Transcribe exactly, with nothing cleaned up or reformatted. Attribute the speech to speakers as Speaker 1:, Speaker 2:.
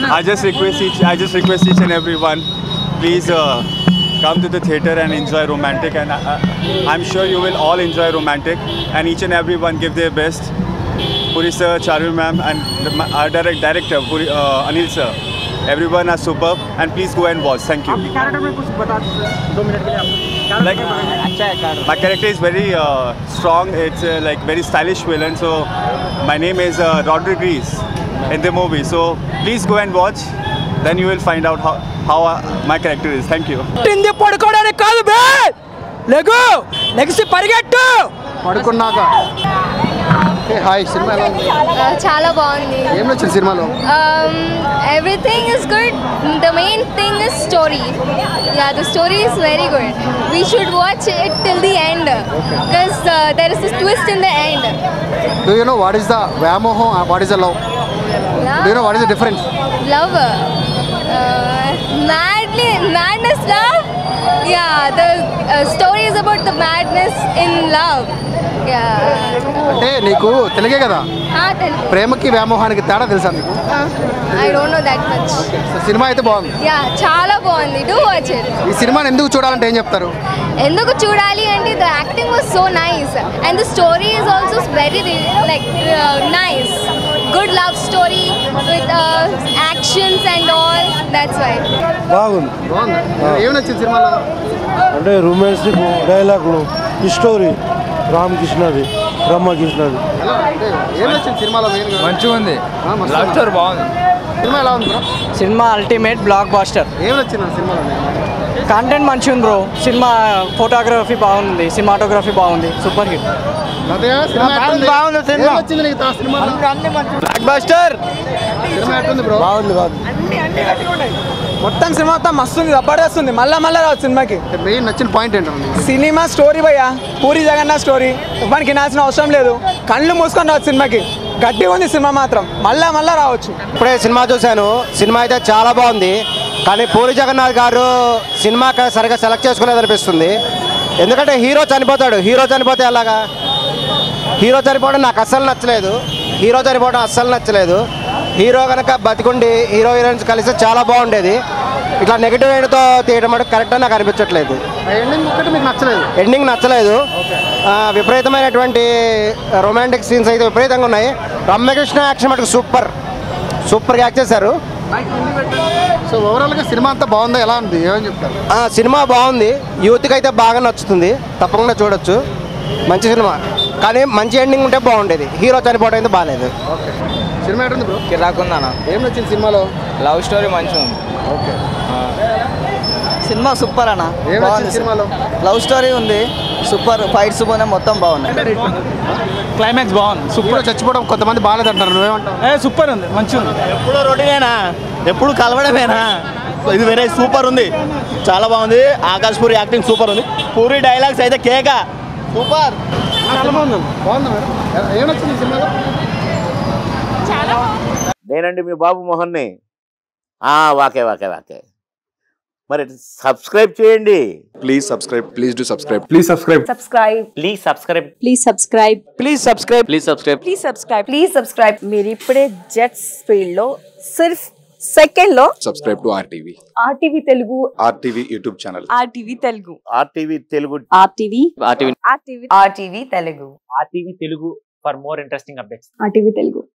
Speaker 1: I just request each, I just request each and everyone, please uh, come to the theater and enjoy romantic. And uh, I'm sure you will all enjoy romantic. And each and everyone give their best. Puri sir, Charu ma'am, and the, our direct director Puri, uh, Anil sir. Everyone are superb. And please go and watch. Thank you. Like, my character is very uh, strong. It's uh, like very stylish villain. So my name is uh, Rodriguez in the movie. So please go and watch. Then you will find out how how uh, my character is. Thank you.
Speaker 2: Hi, cinema.
Speaker 3: Chala బాగుంది.
Speaker 2: ఏం నచ్చింది సినిమాలో?
Speaker 3: Um, everything is good. The main thing is story. Yeah, the story is very good. We should watch it till the end because uh, there is this twist in the end.
Speaker 2: Do you know what is the Vyamoho and what is the love?
Speaker 3: Yeah.
Speaker 2: Do you know what is the difference?
Speaker 3: Love. Uh, madly, madness, love. Yeah, the uh, story is about the madness in love.
Speaker 2: అంటే నీకు తెలుగే కదా, ప్రేమకి వ్యామోహానికి తేడా తెలుసా నీకు?
Speaker 3: I don't know that much.
Speaker 2: Cinema అయితే బాగుంది.
Speaker 3: యా, చాలా బాగుంది. Do watch it.
Speaker 2: ఈ సినిమాని ఎందుకు చూడాలంటే ఏం చెప్తారు?
Speaker 3: ఎందుకు చూడాలి అంటే the acting was so nice and the story is also very like nice. Good love story with actions and all. That's why
Speaker 4: బాగుంది.
Speaker 2: బాగుంది. ఏం నచ్చింది సినిమాలో?
Speaker 4: అంటే రొమాంటిక్ డైలాగులు, ఈ స్టోరీ రామకృష్ణది బ్రహ్మకృష్ణది.
Speaker 2: ఏం నచ్చింది సినిమాలో?
Speaker 5: మంచిగా ఉంది. లవ్ స్టోరీ బాగుంది.
Speaker 2: సినిమా ఎలా ఉంది bro?
Speaker 6: Cinema ultimate blockbuster.
Speaker 2: ఏం నచ్చింది సినిమాలో?
Speaker 6: కంటెంట్ మంచిగా ఉంది బ్రో. సినిమా ఫోటోగ్రఫీ బాగుంది, సినిమాటోగ్రఫీ బాగుంది, సూపర్ హిట్.
Speaker 2: బాగుంది సినిమా.
Speaker 6: బ్లాక్ బాస్టర్
Speaker 2: సినిమా ఎట్లుంది బ్రో?
Speaker 4: బాగుంది బాగుంది.
Speaker 6: మొత్తం సినిమా మొత్తం మస్తు ఉంది, జబర్దస్త్ ఉంది. మళ్ళా మళ్ళా రావచ్చు సినిమాకి.
Speaker 2: మెయిన్ నచ్చిన పాయింట్ ఏంటండి?
Speaker 6: సినిమా స్టోరీ భయ్యా, పూరి జగన్నాథ్ స్టోరీ. ఇవ్వడానికి వినాల్సిన అవసరం లేదు, కళ్ళు మూసుకొని రావచ్చు సినిమాకి. గట్టిగా ఉంది సినిమా మాత్రం, మళ్ళా మళ్ళా రావచ్చు.
Speaker 7: ఇప్పుడే సినిమా చూశాను, సినిమా అయితే చాలా బాగుంది. కానీ పూరి జగన్నాథ్ గారు సినిమా సరిగ్గా సెలెక్ట్ చేసుకోలేదు అనిపిస్తుంది. ఎందుకంటే హీరో చనిపోతాడు, హీరో చనిపోతే అలాగా. హీరో చనిపోవడం నాకు అస్సలు నచ్చలేదు. హీరో చనిపోవడం అస్సలు నచ్చలేదు. హీరో కనుక బతికుండి హీరో హీరోయిన్స్ కలిసి చాలా బాగుండేది. ఇట్లా నెగిటివ్ ఎండ్తో తీయడం అంటే కరెక్ట్ అని నాకు అనిపించట్లేదు. ఎండింగ్ నచ్చలేదు. విపరీతమైనటువంటి రొమాంటిక్ సీన్స్ అయితే విపరీతంగా ఉన్నాయి. రమ్యకృష్ణ యాక్షన్ మటుకు సూపర్ సూపర్గా యాక్ట్ చేశారు.
Speaker 2: సో ఓవరాల్గా సినిమా అంతా బాగుందా, ఎలా ఉంది, ఏమని చెప్తారు?
Speaker 7: సినిమా బాగుంది, యూత్కి అయితే బాగా నచ్చుతుంది, తప్పకుండా చూడొచ్చు. మంచి సినిమా, కానీ మంచి ఎండింగ్ ఉంటే బాగుండేది. హీరో చనిపోవడం అయితే బాగాలేదు.
Speaker 2: ఓకే, సినిమా ఎట్లుంది బ్రో?
Speaker 6: కిరాకుందానా.
Speaker 2: ఏం నచ్చింది సినిమాలో?
Speaker 6: లవ్ స్టోరీ మంచిగా ఉంది.
Speaker 2: ఓకే,
Speaker 6: సినిమా సూపర్ అన్న.
Speaker 2: ఏం నచ్చింది సినిమాలో?
Speaker 6: లవ్ స్టోరీ ఉంది, సూపర్ ఫైట్స్ పోయినా మొత్తం బాగున్నాయి.
Speaker 5: క్లైమాక్స్ బాగుంది.
Speaker 2: సూపర్. చచ్చిపోవడం కొంతమంది బాగాలేదంటారు, నువ్వేమంటావు?
Speaker 5: ఏ సూపర్ ఉంది, మంచిగా ఉంది.
Speaker 8: ఎప్పుడు రొటీనేనా, ఎప్పుడు కలవడమేనా? ఇది వేరే సూపర్ ఉంది, చాలా బాగుంది. ఆకాష్ పూరి యాక్టింగ్ సూపర్ ఉంది. పూరి డైలాగ్స్ అయితే కేక సూపర్.
Speaker 2: చాలా బాగుంది. బాగుంది మేడం. ఏం నచ్చింది సినిమాలో?
Speaker 9: నేనండి మీ బాబు మోహన్ని. వాకే వాకే వాకే మరి సబ్స్క్రైబ్ చేయండి.
Speaker 10: Please subscribe. Please do subscribe. Please subscribe.
Speaker 11: Subscribe.
Speaker 9: Please subscribe.
Speaker 11: Please subscribe.
Speaker 9: Please subscribe. Please subscribe.
Speaker 11: Please subscribe. Please subscribe. మీరు ఇప్పుడే జెట్స్ ఫీల్డ్ లో సిర్ఫ్ సెకండ్ లో
Speaker 10: subscribe to RTV.
Speaker 11: RTV Telugu.
Speaker 10: RTV YouTube channel.
Speaker 11: RTV Telugu.
Speaker 9: RTV Telugu.
Speaker 11: RTV.
Speaker 9: RTV.
Speaker 11: RTV. RTV Telugu.
Speaker 12: RTV Telugu for more interesting updates.
Speaker 11: RTV Telugu.